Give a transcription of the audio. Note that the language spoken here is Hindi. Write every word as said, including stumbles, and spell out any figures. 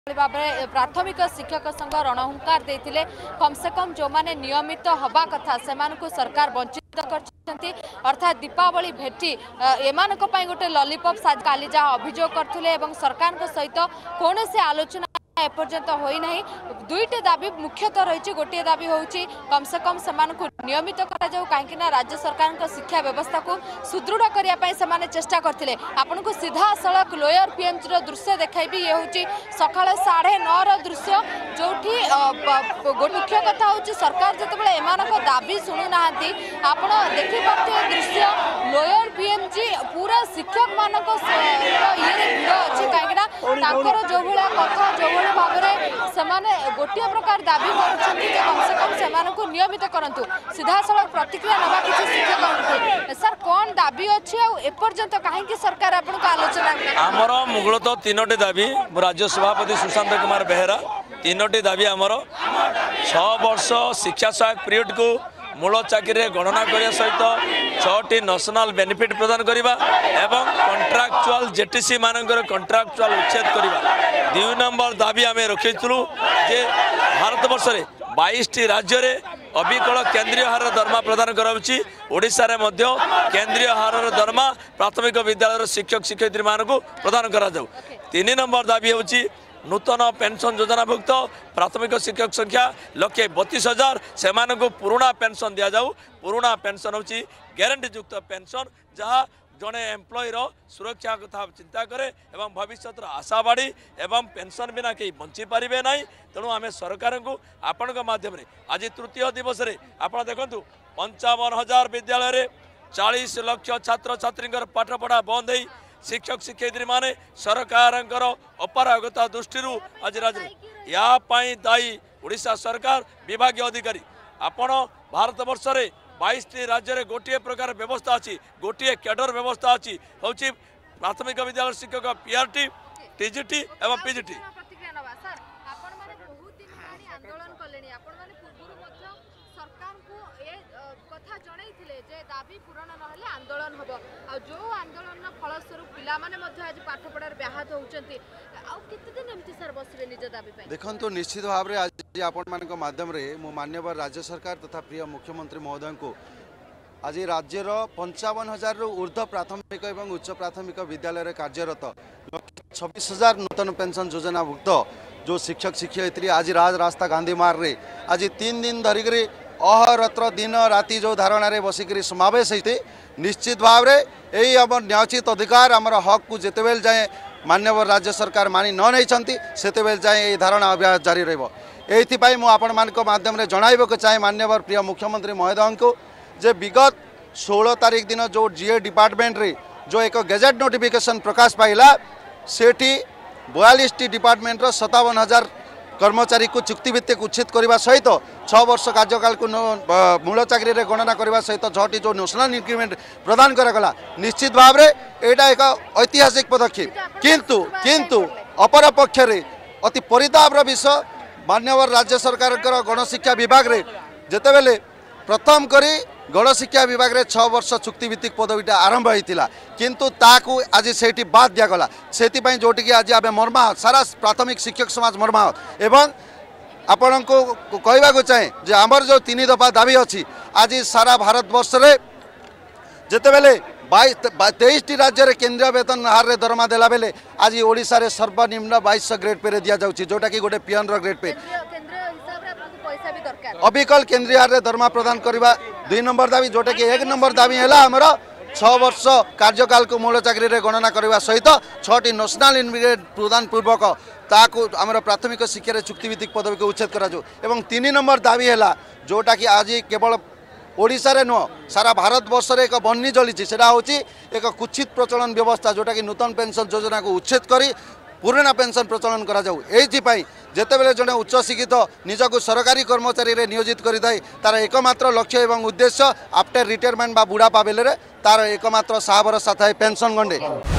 भाव में प्राथमिक शिक्षक संघ रणहुंकार देते कम से कम जो माने नियमित हवा कथा से सरकार वंचित कर अर्थात दीपावली भेटी एमान गोटे लॉलीपॉप साज काली जहाँ अभियोग करते सरकार सहित कौन से आलोचना एपर्यंत होना दुईटे दाबी मुख्यतः रही गोटे दाबी हूँ कम से कम से नियमित कहीं राज्य सरकार शिक्षा व्यवस्था को सुदृढ़ करने चेष्टा करते आपन को सीधा सड़क लोयर पीएमसी दृश्य देखी ये हूँ सका साढ़े नौ दृश्य जो मुख्य कथा हूँ सरकार जो एम दाबी शुणुना आप देखिपे दृश्य लोयर पीएमजी पूरा शिक्षक मान ये भिड़ अच्छी कहीं जो भाया कथा जो भाव में गोटे प्रकार दाबी कर कम से कम से नियमित करंतु सीधा सड़क प्रतिक्रिया नवा किसी शिक्षक सर कौन दाबी अच्छी एपर्यंत कहीं सरकार आपको आलोचना आमर मुगल तो तीनोटी दाबी राज्य सभापति सुशांत कुमार बेहेरा तीनोटी दाबी आमर छह वर्ष शिक्षा सहायक पीरियड को मूल चाकरी गणना करने सहित छटी नेशनल बेनिफिट प्रदान करवा एवं कंट्राक्चुअल जेटीसी मानकर कंट्राक्चुअल उच्छेद करवा दुई नंबर दाबी आम रखीलु जे भारत वर्ष में बाईस टी राज्य में अविकल केंद्रीय हार दरमा प्रदान करोशा केंद्रीय हार दरमा प्राथमिक विद्यालय शिक्षक शिक्षयित्री मान प्रदान करा तीन नंबर दाबी हूँ नूतन पेंशन योजनाभुक्त प्राथमिक शिक्षक संख्या लक्षे बतीस हजार से पुराणा पेंशन दि जाऊ पुराणा पेंशन हूँ ग्यारंटीयुक्त पेंशन जहाँ जड़े एम्प्लॉयर सुरक्षा कथा चिंता करे एवं भविष्य आशा बाड़ी एवं पेंशन बिना कहीं बंची पारे ना तेणु आम सरकार को आपण माध्यम आज तृतीय दिवस रे आप देखु पंचावन हजार विद्यालय चालीस लक्ष छात्र छात्री पाठपढ़ा बंद हो शिक्षक शिक्षयित्री माने सरकार अपारगता दृष्टि आज राज्य या दायी ओडिशा सरकार विभाग अधिकारी आपण भारत वर्ष में बाईस टी राज्य में गोटे प्रकार व्यवस्था अच्छी गोटे कैडर व्यवस्था अच्छी हूँ प्राथमिक विद्यालय शिक्षक पीआरटी टीजीटी एवं पीजीटी दाबी पूरण ना आंदोलन हम आ जो आंदोलन फलस्वरूप पिला माने आज पाठपढ़ार व्याहत होउचंती आ कितने दिन एमती सर बसबे निज दाबी पे देखन तो निश्चित भाव रे आज आपण मानक माध्यम रे मो मान्यवर राज्य सरकार तथा प्रिय मुख्यमंत्री महोदय को आज राज्यर पंचावन हजार रु ऊर्ध्व प्राथमिक एवं उच्च प्राथमिक विद्यालय कार्यरत छब्बीस हजार नूतन पेंशन योजना भुक्त जो शिक्षक शिक्षयित्री आज राज रास्ता गांधी मार्ग रे आज तीन दिन धरिक अहरत्र दिन राति जो धारणा बसिक समावेश होते निश्चित भाव में यही आम न्यायोचित अधिकार आमर हक को जिते बेल जाए मान्यवर राज्य सरकार मानि न नहीं से बेल जाए ये धारणा अभ्यास जारी रही मुझे माध्यम जनइबा चाहे मान्यवर प्रिय मुख्यमंत्री महोदय को जे विगत सोलह तारीख दिन जो जीए डिपार्टमेंट रे जो एक गेजेट नोटिफिकेशन प्रकाश पाइला सेठी बयालीस टी डिपार्टमेंट सतावन हजार कर्मचारी को चुक्तिभित्तिक उच्छेद करने सहित छह वर्ष कार्यकाल को मूल चाकरी रे गणना करने सहित छटी जो नेशनल इंक्रीमेंट प्रदान करागला निश्चित भाव में यहाँ एक ऐतिहासिक पदक्षेप किंतु किंतु अपर पक्ष अति परितापर विषय मान्यवर राज्य सरकार गणशिक्षा विभाग रे जेतेबेले प्रथम करी गणशिक्षा विभाग रे छह वर्ष चुक्तिभित्तिक पदवीटा आरंभ होता किंतु ताकू आज से बाद दिगला से जोटि आज आम मर्मा सारा प्राथमिक शिक्षक समाज मर्मा एवं आपण को कहवाक चाहे जे आमर जो तीन दफा दाबी अच्छी आज सारा भारत वर्ष रे जेतेबेले तेईस टी राज्य रे केंद्रीय वेतन हार रे दरमा देला बेले आज ओडिशा रे सर्वनिम्न बाईस ग्रेड पे दि जाउची जोटा कि गोटे पियन रो ग्रेड पे अबिकल केंद्रीय हार रे दरमा प्रदान करवा दुई नंबर दाबी जोटा कि एक नंबर दाबी है आमर छह वर्ष कार्यकाल को मूल चाकरी रे गणना करने सहित छटी नेशनल इनग्रेड प्रदान पूर्वक ताकू आमर प्राथमिक शिक्षा चुक्तिभित्तिक पदवी को उच्छेद करा तीन नंबर दाबी है जोटा कि आज केवल ओडिशा रे नुह सारा भारत वर्ष रे एक बन्नी चली से एक कुचित प्रचलन व्यवस्था जोटा कि नूतन पेंशन योजना को उच्छेद करी पुराना पेंशन प्रचलन करा जाऊ एई जेतेबेले जड़े उच्च शिक्षित निजक सरकारी कर्मचारी रे नियोजित करिथाय तार एकमात्र लक्ष्य एवं उद्देश्य आफ्टर रिटायरमेंट बा बुढ़ापा बेले तार एकमात्र साहबर साथ पेंशन गंडे।